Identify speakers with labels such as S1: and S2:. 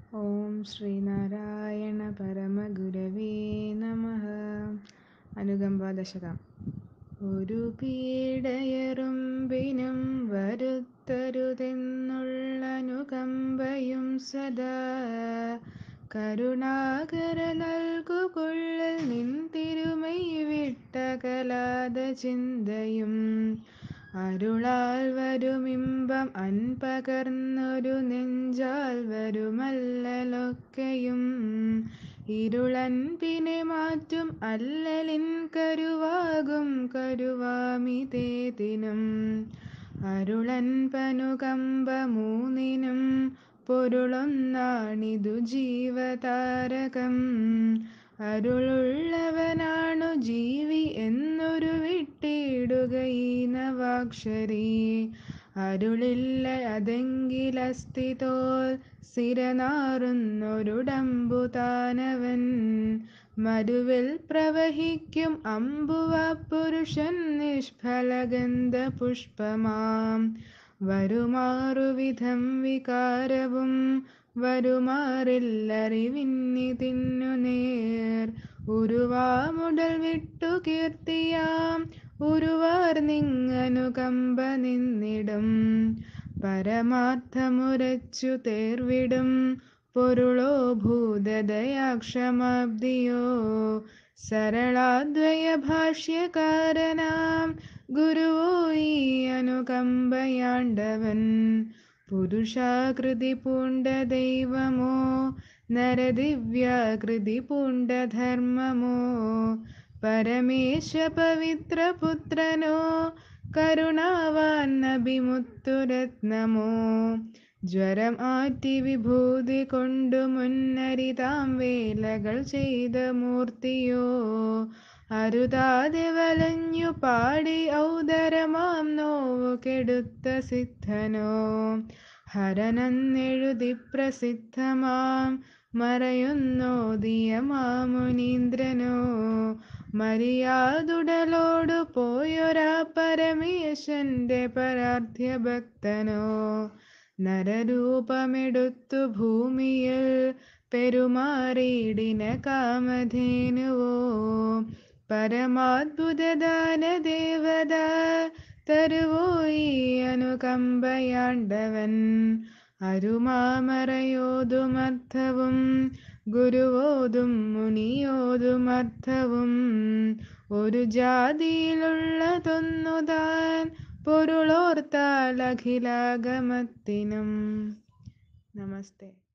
S1: ഓം ശ്രീനാരായണ പരമഗുരവേ നമഃ. അനുകമ്പാദശകം. ഒരു പീഡയറുമ്പിനും വരുത്തരുതെന്നുള്ള അനുകമ്പയും സദാ കരുണാകര നൽകുകൊള്ളൽ നിൻ തിരുമൈ വിട്ടകലാത ചിന്തയും അരുളാൽ വരുമിമ്പം അൻപകർന്നൊരു നെഞ്ചാൽ വരുമല്ലലൊക്കെയും ഇരുളൻപിനെ മാറ്റും അല്ലലിൻ കരുവാകും കരുവാമിതേതിനും അരുളൻപനുകമ്പ മൂന്നിനും പൊരുളൊന്നാണിതു ജീവതാരകം. അരുളുള്ളവനാണു ജീവി എന്നൊരു വിട്ടിടുകയീ നവാക്ഷരി അരുളില്ല അതെങ്കിലസ്ഥിതോൽ സ്ഥിരനാറുന്നൊരുടമ്പുതാനവൻ മരുവിൽ പ്രവഹിക്കും അമ്പുവ പുരുഷൻ നിഷ്ഫലഗന്ധ പുഷ്പമാം വരുമാറുവിധം വികാരവും വരുമാറില്ലറിവിന്നിതിന്നു നേർ ഉരുവാമുടൽ വിട്ടു കീർത്തിയാം ഉരുവാർ നിങ്ങനുകമ്പ നിന്നിടും പരമാർത്ഥമുരച്ചു തേർവിടും പൊരുളോ ഭൂതദയാക്ഷമാബ്ദിയോ സരളാദ്വയ ഭാഷ്യകാരനാം ഗുരുവോ ഈ അനുകമ്പയാണ്ടവൻ പുരുഷാകൃതി പൂണ്ട ദൈവമോ നരദിവ്യാകൃതി പൂണ്ട ധർമ്മമോ പരമേശ പവിത്രപുത്രനോ കരുണാവാൻ നബിമുത്തുരത്നമോ ജ്വരം ആറ്റി വിഭൂതി കൊണ്ടു മുന്നരിതാം വേലകൾ ചെയ്ത മൂർത്തിയോ അരുതാതെ വലഞ്ഞു പാടി ഔദരമാം നോവു കെടുത്ത സിദ്ധനോ ഹരനെന്നെഴുതി പ്രസിദ്ധമാം മറയുന്നോദിയ മാമുനീന്ദ്രനോ മരിയാതുടലോടു പോയൊരാ പരമേശന്റെ പരാർത്ഥ്യ ഭക്തനോ നരരൂപമെടുത്തു ഭൂമിയിൽ പെരുമാറിയിടിന കാമധേനുവോ പരമാത്ഭുതദാന ദേവത തരുവോ ഈ അനുകമ്പയാണ്ടവൻ അരുമാമറയോതുമർത്ഥവും ഗുരുവോതും മുനിയോതുമർത്ഥവും ഒരു ജാതിയിലുള്ളതൊന്നുതാൻ പൊരുളോർത്താൽ അഖിലാഗമത്തിനും. നമസ്തേ.